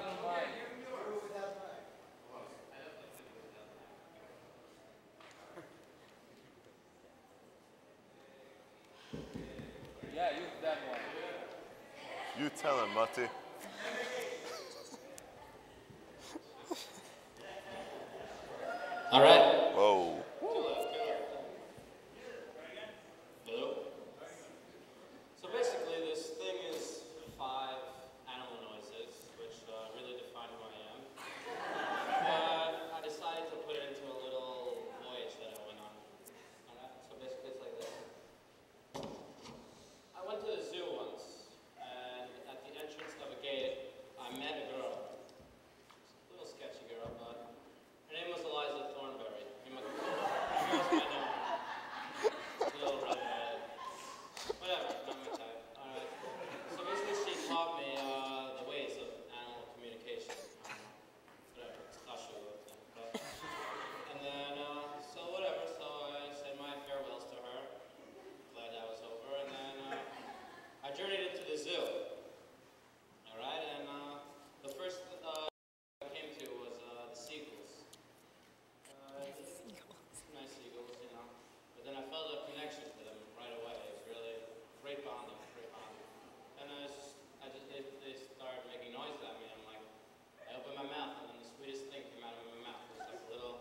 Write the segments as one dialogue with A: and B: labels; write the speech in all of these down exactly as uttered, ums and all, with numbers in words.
A: Yeah, use that one.
B: You tell him, Matti.
C: All right.
B: Whoa.
C: Hello. So basically, this thing is five animal noises, which uh, really define who I am. But I decided to put it into a little voyage that I went on. All right. So basically, it's like this. I went to the zoo once, and at the entrance of a gate, I met a girl. A little sketchy girl, but her name was Eliza Thornberry. She must she was my name. Little redhead. Whatever, not my type. Alright. So basically, she taught me uh, the ways of animal communication. Um, whatever, it's Kashu. But, and then, uh, so whatever, so I said my farewells to her. Glad that was over. And then uh, I journeyed into the zoo. Alright, and uh, the first uh, I came to was uh, the seagulls. Uh, nice seagulls, you know. But then I felt a connection to them right away. It was really great bonding, great bonding. And I just, I just, they, they started making noises at me. I'm like, I opened my mouth, and then the sweetest thing came out of my mouth. It was like a little.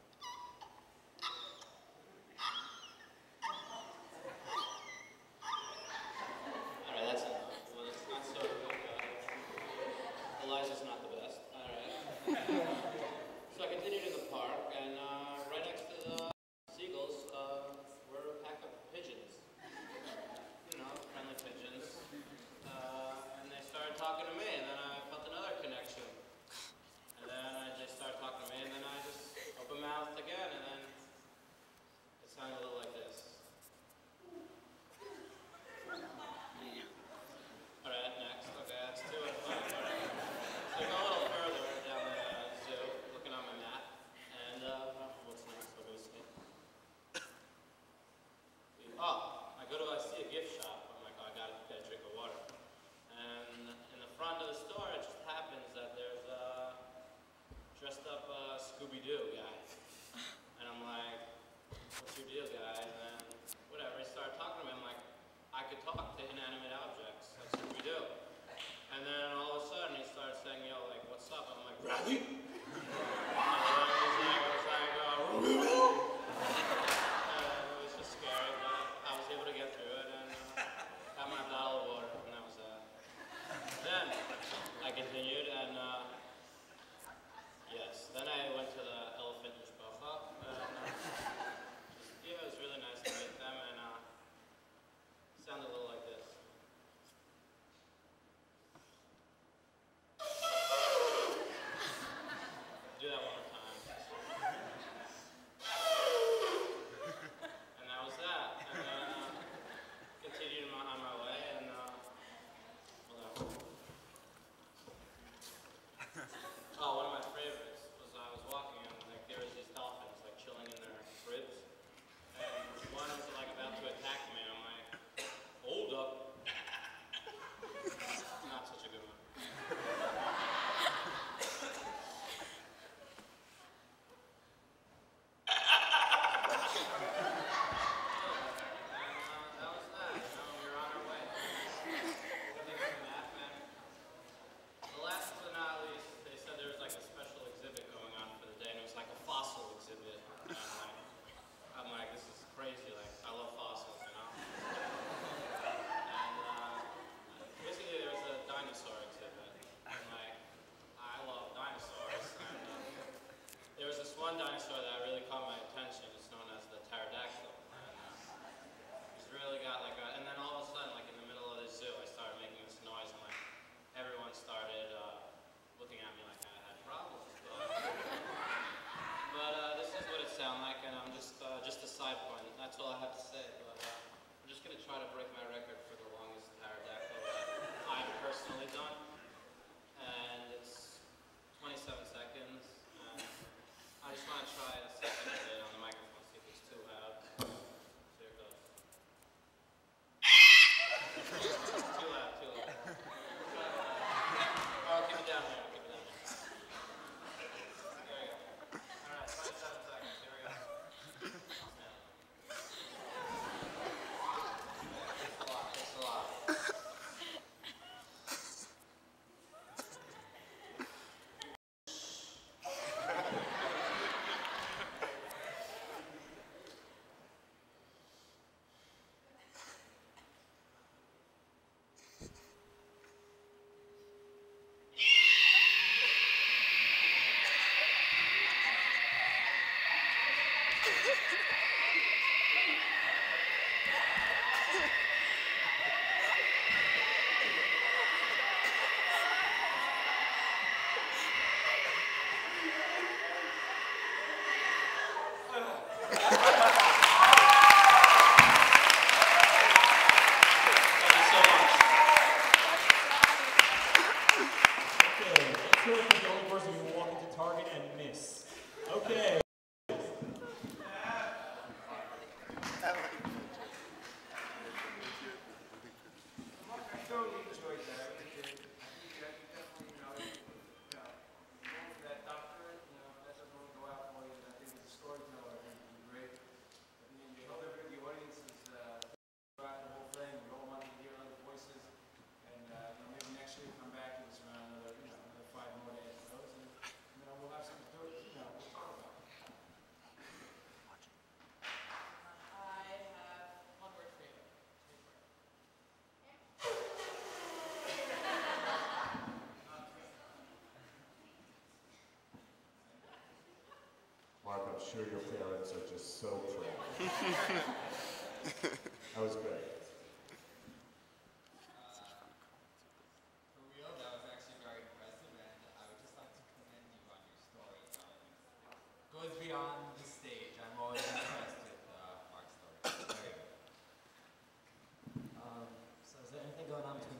C: All right, that's enough. Well, it's not so good. Uh, Eliza's not the best. All right. So I continued in the park, and uh, right next to the seagulls uh, were a pack of pigeons. You know, friendly pigeons. Uh, and they started talking to me, and then I felt another connection. And then I just started talking to me, and then I just opened my mouth again, and then it sounded a little like this. All right, next. Okay, that's two and five. All right. So I go a little further down the zoo, looking on my map, and uh, what's next, obviously? Oh, I go to, I see a gift shop. I'm like, oh, I gotta get a drink of water. And in the front of the store, it just happens that there's a dressed up uh, Scooby-Doo guy. And I'm like, what's your deal, guy? And then, whatever, he started talking to me. I'm like, I could talk to inanimate objects. That's what we do. And then all of a sudden, he started saying, yo, like, what's up? I'm like, Bradley? And then he's like, I was like, uh, uh, it was just scary, but I was able to get through it, and uh, got my bottle of water, and that was that. Then I continued, and uh, yes, then I went to the elephant mishpacha, and uh, yeah, it was really nice to meet them, and uh, it sounded a little like this.
D: Sure, the only person who can walk into Target and miss. Okay.
E: Mark, I'm sure your parents are just so proud. That was great.
F: For real, that was actually very impressive, and I would just like to commend you on your storytelling. It goes beyond the stage. I'm always impressed with uh, Mark's story. Very good.
G: Um, so is there anything going on between